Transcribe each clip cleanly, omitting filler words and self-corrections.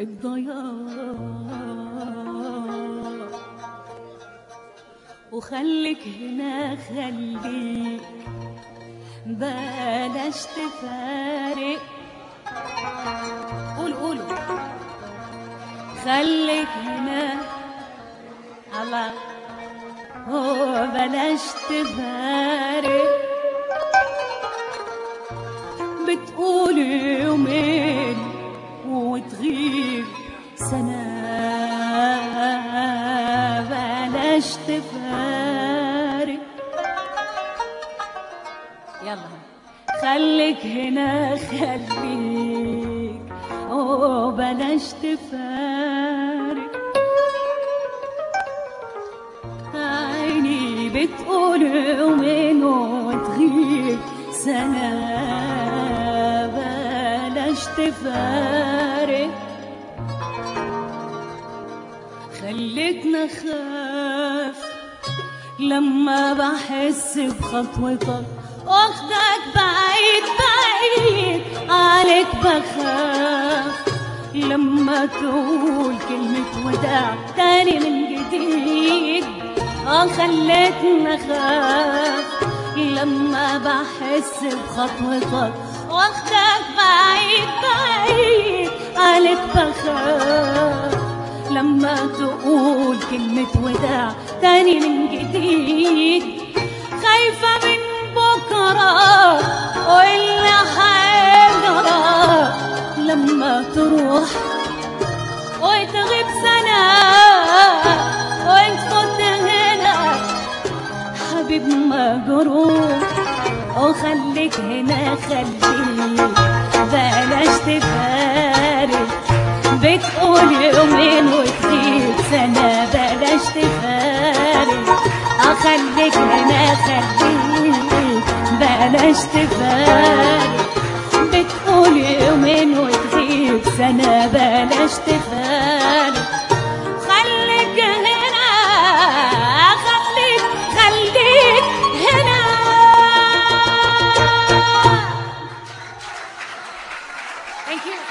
الضياع، وخليك هنا خليك بلاش تفارق. قولوا خليك هنا الله بلاش تفارق. بتقول يومين وتغيب سنة، بلاش تفارق. يلا خليك هنا خليك بلاش تفارق. عيني بتقول يومين وتغيب سنة، بلاش تفارق. خليتنا خاف لما بحس بخطوتك، واخدك بعيد بعيد عليك. بخاف لما تقول كلمة وداع تاني من جديد. خليتنا خاف لما بحس بخطوتك، واخدك بعيد بعيد عليك. بخاف لما تقول كلمة وداع تاني من جديد. خايفة من بكرة واللي هيجرى لما تروح وتغيب سنة وتفوت هنا حبيب مجروح. وخليك هنا خليك بلاش تفارق. بتقول يومين وتغيب سنة، بلاش تفارق. خليك هنا خليك بلاش تفارق. بتقول يومين وتغيب سنة، بلاش تفارق. خليك هنا خليك هنا. Thank you.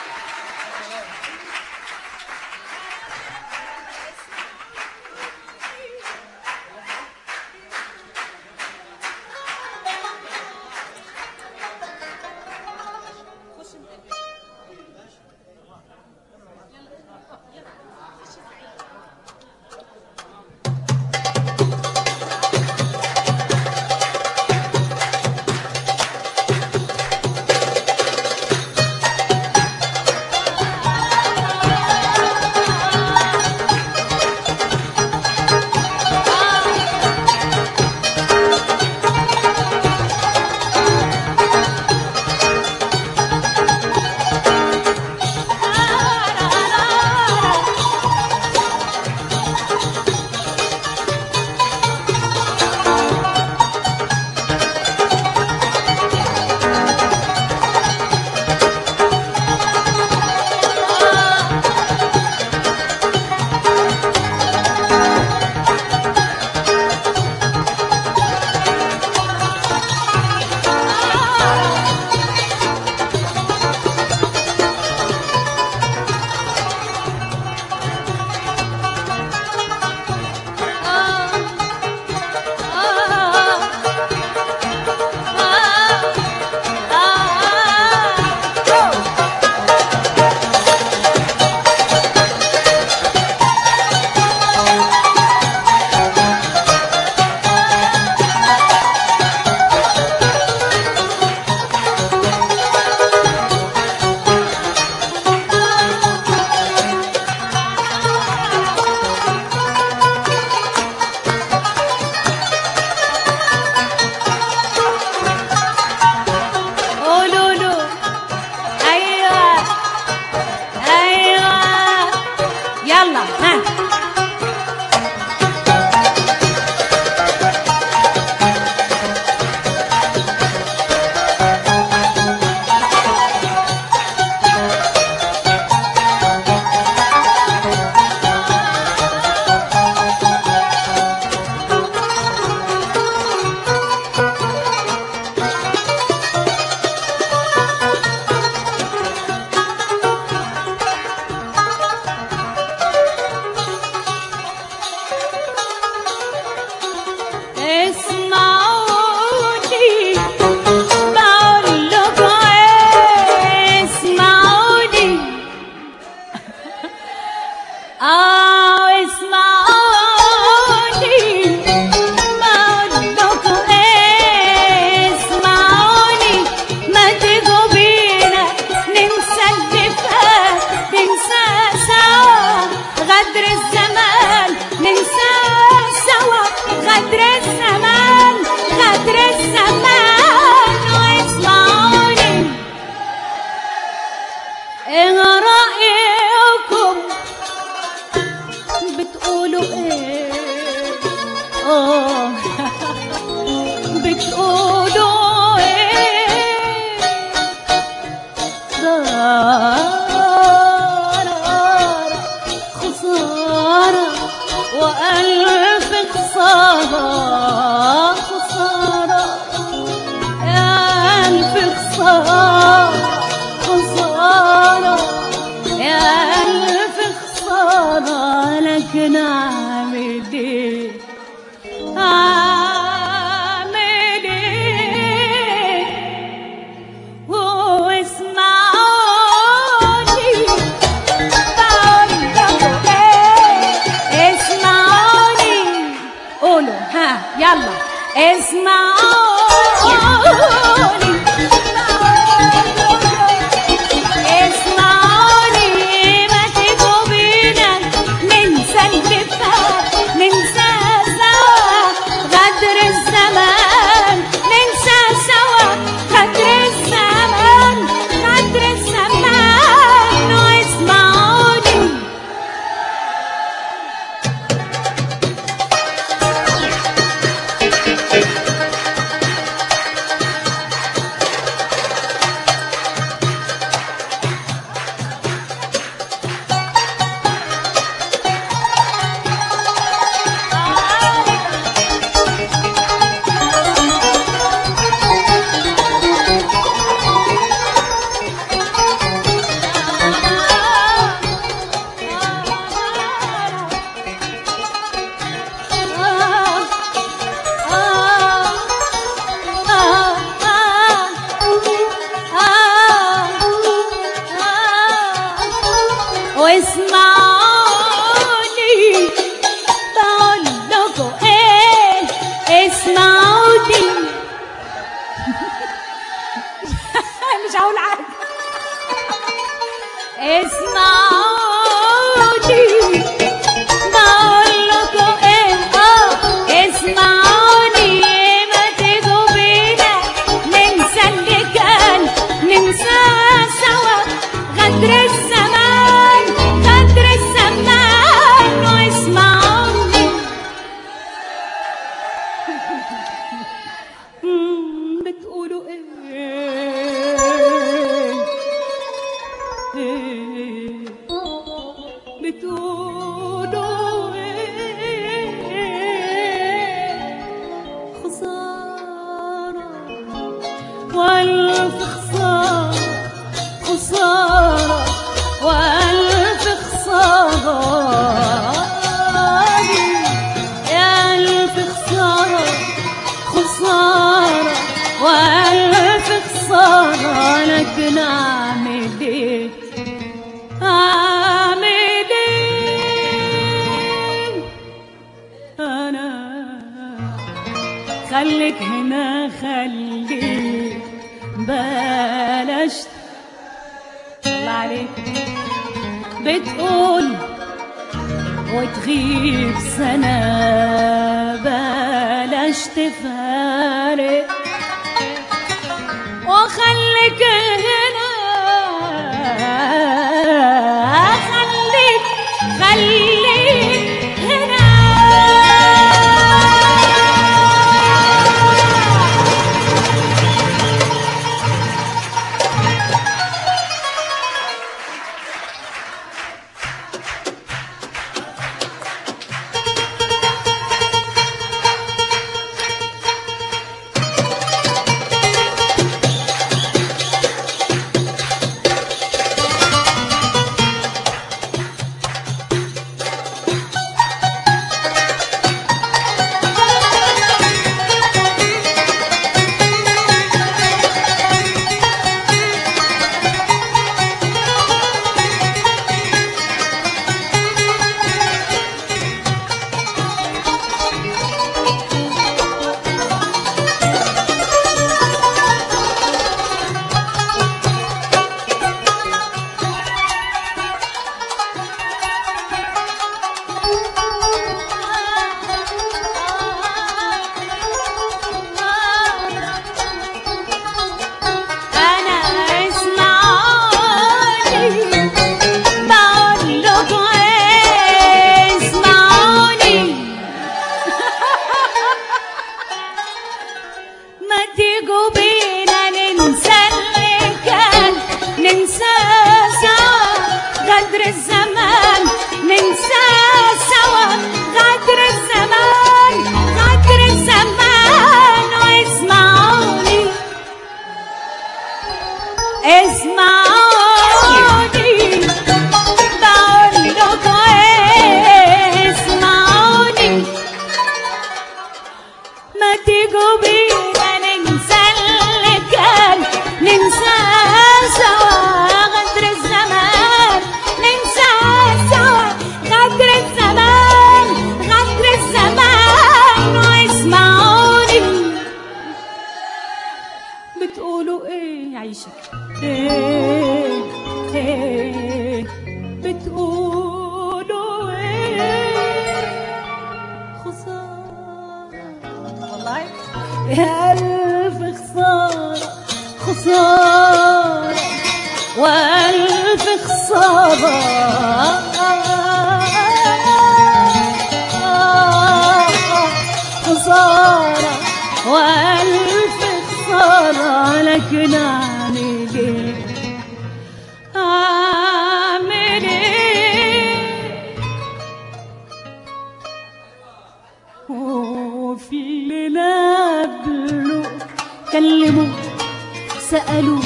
اسمعوني بقول لكم ايه، اسمعوني ما تيجوا بينا ننسى اللي فات، ننسى سوا غدر الزمان، ننسى سوا غدر الزمان، غدر الزمان. واسمعوني ايه رأيكم بتقولوا ايه؟ بتقولوا ايه؟ خسارة وألف خسارة، خسارة يا ألف خسارة، خسارة يا ألف خسارة. لكن أعمل إيه؟ أعمل إيه؟ واسمعوني بقول لكم إيه، اسمعوني قولوا ها يلا اسمعوني، اسمعوني ما تيجوا بينا ننسى اللي فات، ننسى سوا غدر الزمان، ننسى سوا غدر الزمان، غدر الزمان. واسمعوني واسمعوني بقول لكم ايه، اسمعوني مش هقول حاجة. اسمعوني بقول لكم ايه، اسمعوني ما تيجوا بينا ننسى اللي كان، ننسى سوا غدر الزمان، غدر الزمان. واسمعوني بتقولوا ايه؟ بتقولوا ايه؟ خسارة والف خسارة، خسارة والف خسارة يا الف خسارة، خسارة والف خسارة. لكن اعمل ايه؟ اعمل ايه؟ انا خليك هنا، خليك بلاش الله عليك. بتقول وتغيب سنة بلاش تفارق، وخليك هنا، خليك هنا. خسارة خسارة وألف خسارة، لكن أعمل إيه أعمل إيه؟ وفي الليلة قبله كلموا سألوا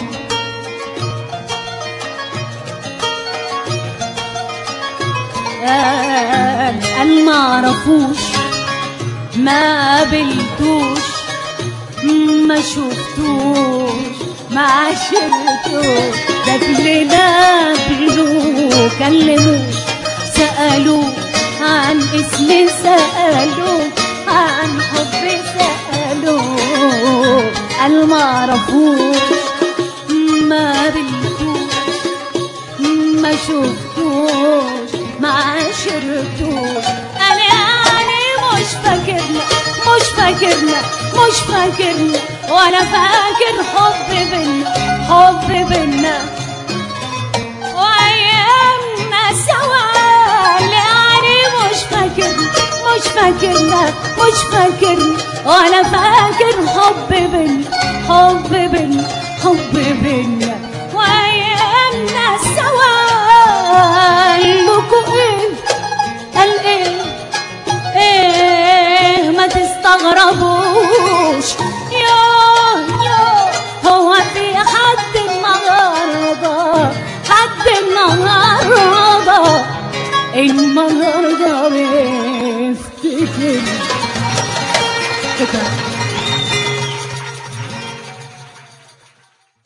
قال ما عرفوش ما قابلتوش ما شفتوش ما عشرتوش، ده اللي قابلوه كلموه سألوه عن اسم سألوه عن حب سألوه، قال ما عرفوش ما قابلتوش ما شفتوش ما عشرتوش، قال يعني مش فاكرنا مش فاكرنا مش فاكرنا ولا فاكر حب بينا حب بينا وايامنا سوا، يعني مش فاكرنا مش فاكرنا مش فاكرنا ولا فاكر حب بينا حب بينا حب بينا وايامنا سوا. قالكوا ايه قال ايه ايه ما تستغربوش، هو في حد النهارده حد النهارده بيفتكر